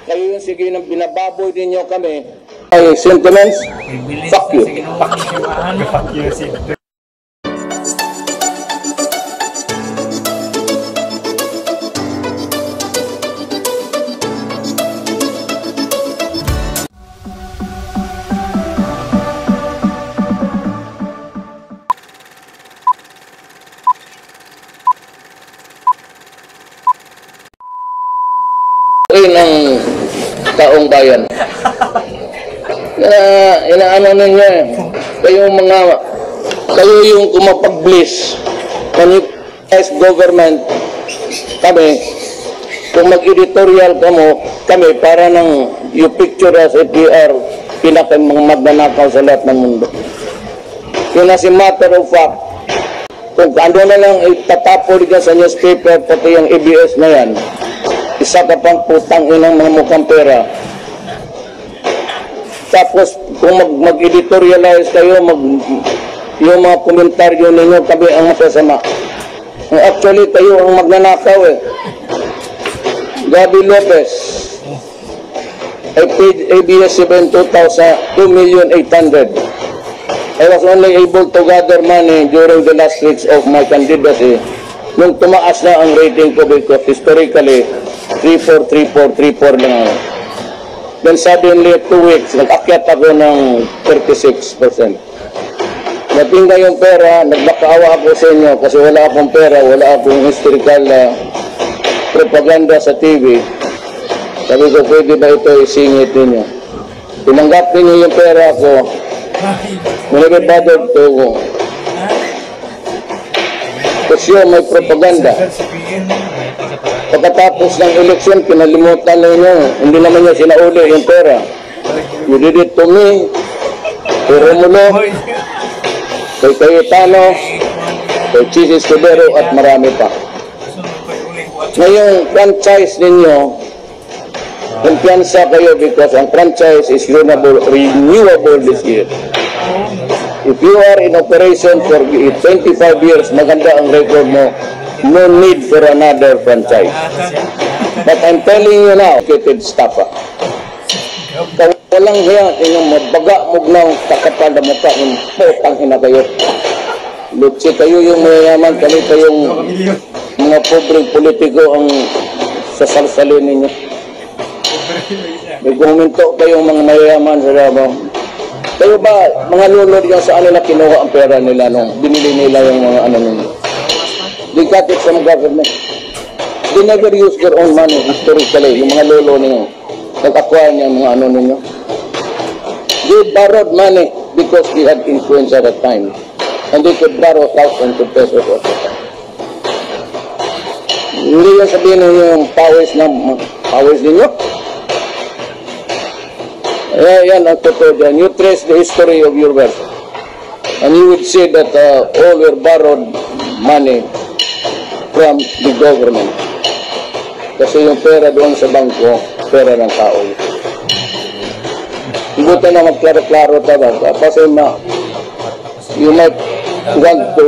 kayo yung sige nang binababoy ninyo kami. Ay, sentiments? Fuck you. Fuck you. Ng taong bayan. Inaano ninyo eh. Kayo yung kumapag-bliss. Manipulate government kami. Kung mag-editorial kami para ng you picture as if we are pinakang mga magnanakaw sa lahat ng mundo. Yun as a matter of fact, kung ano na lang itatapol ka sa newspaper, pati yung ABS na yan, isa ka pang putang inang mga mukhang pera. Tapos, kung mag-editorialize kayo, yung mga komentaryo ninyo, tabi ang masasama. Actually, kayo ang magnanakaw eh. Gabi Lopez, I paid ABS-CBN 2,800,000. I was only able to gather money during the last weeks of my candidacy. Nung tumaas na ang rating ko because historically, 3-4, 3-4, 3-4 lang ako. Then suddenly, 2 weeks, nag-akyat ako ng 36%. Dating na yung pera, nagbakaawa ako sa inyo kasi wala akong pera, wala akong historical propaganda sa TV. Sabi ko, pwede ba ito isingit ninyo? Tinanggap ninyo yung pera ko. Never bothered to go. Kasi may propaganda. Pagkatapos ng eleksyon, pinalimutan ninyo. Hindi naman niya sinauli yung pera. You did it to me, kay Romulo, kay Cayetano, kay Chis Escudero, at marami pa. Ngayong franchise ninyo, kumpiyansa kayo because ang franchise is renewable this year. If you are in operation for 25 years, maganda ang record mo, no need for another franchise. But I'm telling you now, educated staff. Walang hiya, inyong mabaga mo ng kakapal na mukha, yung putang ina kayo. Lutsi kayo yung mayayaman, kami kayong mga pobreng politiko ang sasalsalin ninyo. May kuminto kayong mga mayayaman sa Davao. Kayo ba, mga lulod yung saan nila kinuha ang pera nila nung binili nila yung mga ano nila? They got it from government. They never use their own money historically. Yung mga lolo ninyo, nag-acquire niya mga ano ninyo. They borrowed money because they had influence at that time. And they could borrow thousands of pesos at that time. Hindi yung sabihin ninyo yung pawis ninyo. Yan ang totoo dyan. You trace the history of your wealth. And you would see that all your borrowed money from the government. Kasi yung pera doon sa bangko, pera ng tao. Ibuti na magklaro-klaro talaga. Kasi you might want to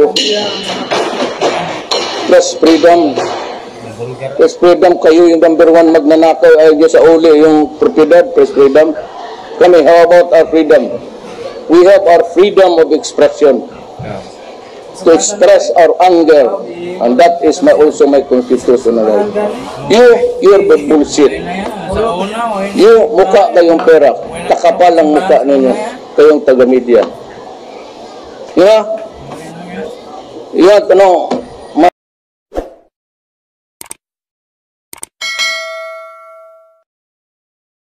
press freedom. Press freedom, kayo yung number one magnanakaw ay sa uli yung propiedad, press freedom. Kami, how about our freedom? We have our freedom of expression. To express our anger. And that is also my constitutional right. You're the bullshit. You, mukha kayong pera. Kakapal ang mukha ninyo. Kayong taga-media. Yeah? You want to know